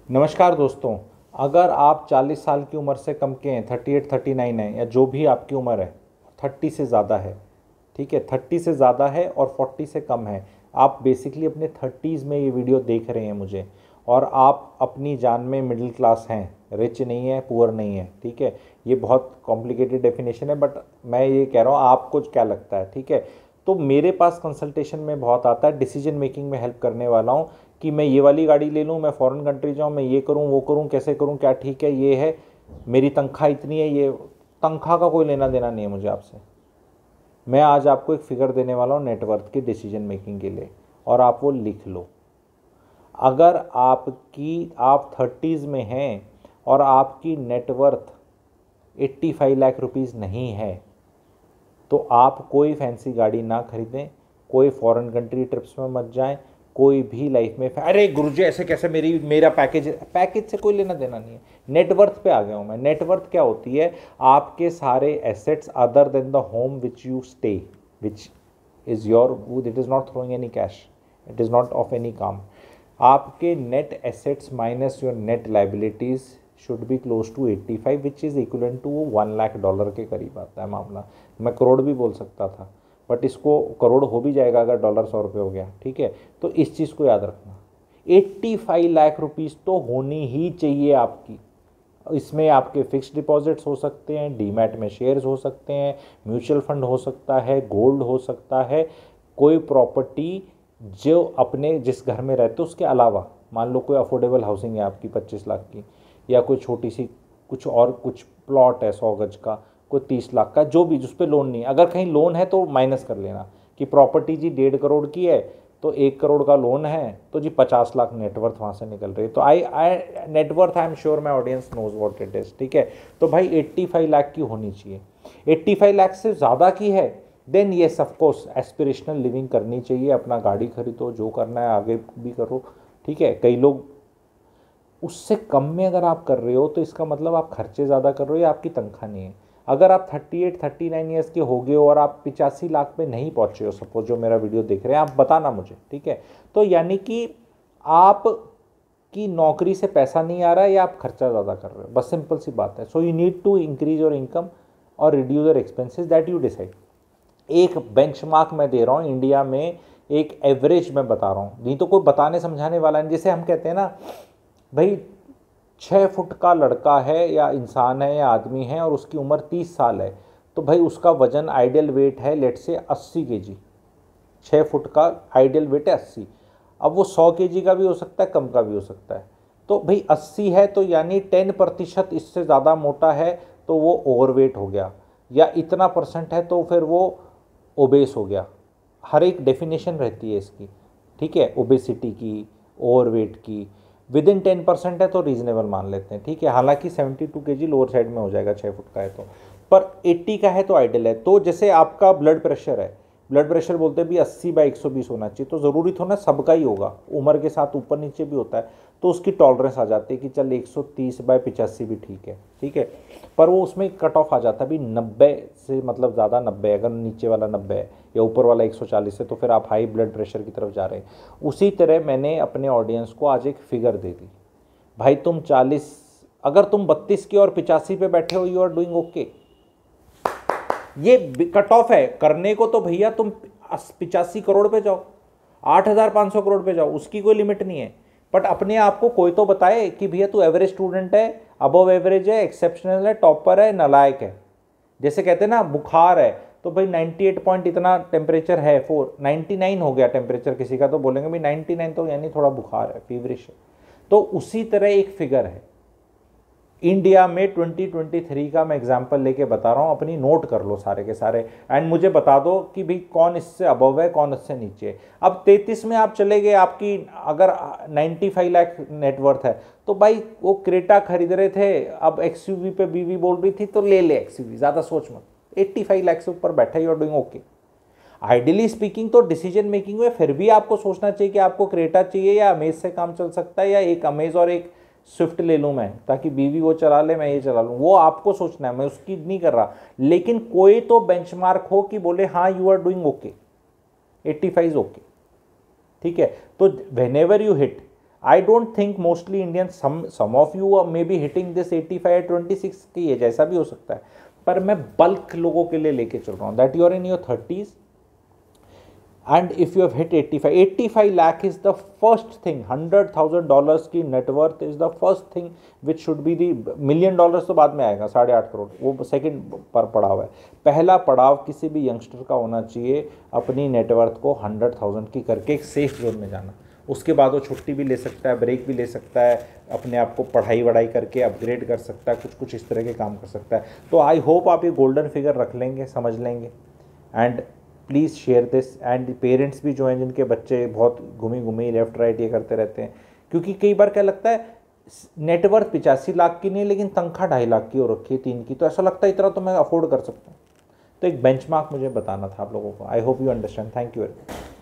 नमस्कार दोस्तों। अगर आप 40 साल की उम्र से कम के हैं, 38 39 है या जो भी आपकी उम्र है, 30 से ज़्यादा है, ठीक है, 30 से ज़्यादा है और 40 से कम है, आप बेसिकली अपने 30s में ये वीडियो देख रहे हैं मुझे, और आप अपनी जान में मिडिल क्लास हैं, रिच नहीं है, पुअर नहीं है, ठीक है। ये बहुत कॉम्प्लिकेटेड डेफिनेशन है, बट मैं ये कह रहा हूँ आपको क्या लगता है, ठीक है। तो मेरे पास कंसल्टेशन में बहुत आता है, डिसीजन मेकिंग में हेल्प करने वाला हूँ कि मैं ये वाली गाड़ी ले लूँ, मैं फ़ॉरेन कंट्री जाऊँ, मैं ये करूँ वो करूँ, कैसे करूँ, क्या ठीक है, ये है, मेरी तनख्वाह इतनी है, ये तनख्वाह का कोई लेना देना नहीं है मुझे आपसे। मैं आज आपको एक फ़िगर देने वाला हूँ नेटवर्थ के डिसीजन मेकिंग के लिए, और आप वो लिख लो। अगर आप 30s में हैं और आपकी नेटवर्थ 85 लाख रुपीज़ नहीं है, तो आप कोई फैंसी गाड़ी ना खरीदें, कोई फॉरेन कंट्री ट्रिप्स में मत जाएं, कोई भी लाइफ में अरे गुरुजी ऐसे कैसे, मेरा पैकेज से कोई लेना देना नहीं है। नेटवर्थ पे आ गया हूँ मैं। नेटवर्थ क्या होती है? आपके सारे assets other than the home which you stay, which is your, it is not throwing any cash, it is not of any काम। आपके net assets minus your net liabilities should be close to 85, which is equivalent to $1 lakh के करीब आता है मामला। मैं करोड़ भी बोल सकता था, बट इसको करोड़ हो भी जाएगा अगर डॉलर 100 रुपये हो गया, ठीक है। तो इस चीज़ को याद रखना, 85 लाख रुपीज़ तो होनी ही चाहिए आपकी। इसमें आपके फिक्स डिपॉजिट्स हो सकते हैं, डीमैट में शेयर्स हो सकते हैं, म्यूचुअल फंड हो सकता है, गोल्ड हो सकता है, कोई प्रॉपर्टी जो अपने जिस घर में रहते हो उसके अलावा, मान लो कोई अफोर्डेबल हाउसिंग है आपकी 25 लाख की, या कोई छोटी सी कुछ प्लॉट है 100 गज का, कोई 30 लाख का, जो भी जिस पे लोन नहीं है। अगर कहीं लोन है तो माइनस कर लेना कि प्रॉपर्टी जी 1.5 करोड़ की है तो 1 करोड़ का लोन है, तो जी 50 लाख नेटवर्थ वहाँ से निकल रही है। तो I net worth, I am sure my audience knows what it is, ठीक है। तो भाई 85 लाख की होनी चाहिए। 85 लाख से ज़्यादा की है, then yes of course aspirational living करनी चाहिए, अपना गाड़ी खरीदो, जो करना है आगे भी करो, ठीक है। कई लोग उससे कम में अगर आप कर रहे हो तो इसका मतलब आप खर्चे ज़्यादा कर रहे हो या आपकी तनख्वाह नहीं है। अगर आप 38 39 ईयर्स के हो गए हो और आप 85 लाख पे नहीं पहुँचे हो, सपोज जो मेरा वीडियो देख रहे हैं, आप बताना मुझे, ठीक है। तो यानी कि आप की नौकरी से पैसा नहीं आ रहा है या आप खर्चा ज़्यादा कर रहे हो, बस सिंपल सी बात है। So you need to increase your income और reduce your expenses, that you decide. एक बेंचमार्क मैं दे रहा हूँ इंडिया में, एक एवरेज मैं बता रहा हूँ, नहीं तो कोई बताने समझाने वाला नहीं। जैसे हम कहते हैं ना भाई, 6 फुट का लड़का है या इंसान है या आदमी है और उसकी उम्र 30 साल है, तो भाई उसका वजन आइडियल वेट है लेट से 80 केजी। 6 फुट का आइडियल वेट है 80। अब वो 100 केजी का भी हो सकता है, कम का भी हो सकता है। तो भाई 80 है तो यानी 10% इससे ज़्यादा मोटा है तो वो ओवरवेट हो गया, या इतना परसेंट है तो फिर वो ओबेस हो गया। हर एक डेफिनेशन रहती है इसकी, ठीक है, ओबेसिटी की, ओवरवेट की। विद इन 10% है तो रीजनेबल मान लेते हैं, ठीक है। हालांकि 72 केजी लोअर साइड में हो जाएगा 6 फुट का है तो, पर 80 का है तो आइडियल है। तो जैसे आपका ब्लड प्रेशर है, ब्लड प्रेशर बोलते हैं भी 80/120 होना चाहिए, तो ज़रूरी थोड़ा सबका ही होगा, उम्र के साथ ऊपर नीचे भी होता है, तो उसकी टॉलरेंस आ जाती है कि चल 130/85 भी ठीक है, ठीक है। पर वो उसमें कट ऑफ आ जाता है भी 90 से, मतलब ज़्यादा 90, अगर नीचे वाला 90 है या ऊपर वाला 140 है तो फिर आप हाई ब्लड प्रेशर की तरफ जा रहे हैं। उसी तरह मैंने अपने ऑडियंस को आज एक फिगर दे दी, भाई तुम 40, अगर तुम 32 की और 85 पे बैठे हो, यू आर डूइंग ओके। ये कट ऑफ है करने को, तो भैया तुम 85 करोड़ पे जाओ, 8,500 करोड़ पे जाओ, उसकी कोई लिमिट नहीं है। बट अपने आप को कोई तो बताए कि भैया तू एवरेज स्टूडेंट है, अबव एवरेज है, एक्सेप्शनल है, टॉपर है, नालायक है। जैसे कहते हैं ना बुखार है, तो भाई 98 पॉइंट इतना टेम्परेचर है, 99 हो गया टेम्परेचर किसी का, तो बोलेंगे भाई 99 तो यानी थोड़ा बुखार है, फीवरिश है। तो उसी तरह एक फिगर है इंडिया में 2023 का, मैं एग्जांपल लेके बता रहा हूँ, अपनी नोट कर लो सारे के सारे, एंड मुझे बता दो कि भाई कौन इससे अबव है कौन इससे नीचे है। अब 33 में आप चले गए, आपकी अगर 95 लाख नेटवर्थ है, तो भाई वो क्रेटा खरीद रहे थे, अब एक्सयूवी पे बीवी बोल रही थी तो ले ले एक्सयूवी, ज़्यादा सोच मत। 85 लाख से ऊपर बैठा, you are doing okay. Ideally speaking तो डिसीजन मेकिंग में फिर भी आपको सोचना चाहिए कि आपको क्रेटा चाहिए या अमेज से काम चल सकता है, या एक अमेज और एक स्विफ्ट ले लूँ मैं, ताकि बीवी वो चला ले मैं ये चला लूँ। वो आपको सोचना है, मैं उसकी नहीं कर रहा। लेकिन कोई तो बेंचमार्क हो कि बोले हाँ you are doing okay, 85 is okay, ठीक है। तो whenever you hit, I don't think mostly Indian, some of you may be hitting this 85 26 की है, जैसा भी हो सकता है, पर मैं बल्क लोगों के लिए लेके चल रहा हूँ that you are in your 30s and if you have hit 85 lakh is the first thing, $100,000 की net worth is the first thing which should be the $1 million तो बाद में आएगा, 8.5 करोड़ वो सेकंड पर पड़ाव है। पहला पड़ाव किसी भी यंगस्टर का होना चाहिए अपनी नेटवर्थ को 100,000 की करके एक सेफ जोन में जाना। उसके बाद वो छुट्टी भी ले सकता है, ब्रेक भी ले सकता है, अपने आप को पढ़ाई वढ़ाई करके अपग्रेड कर सकता है, कुछ कुछ इस तरह के काम कर सकता है। तो आई होप आप ये गोल्डन फिगर रख लेंगे, समझ लेंगे। And please share this. And parents भी जो हैं जिनके बच्चे बहुत घूमी लेफ्ट राइट ये करते रहते हैं, क्योंकि कई बार क्या लगता है नेटवर्थ 85 लाख की नहीं लेकिन तनख्वाह 2.5 लाख की हो रखी है, 3 की, तो ऐसा लगता है इतना तो मैं अफोर्ड कर सकता हूँ। तो एक बेंचमार्क मुझे बताना था आप लोगों को। I hope you understand. Thank you very much.